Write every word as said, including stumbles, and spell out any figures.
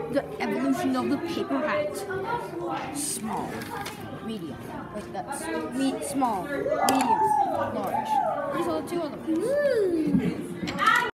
the evolution of the paper hat. Small, medium, like that's me small, medium, large. These are the two other ones.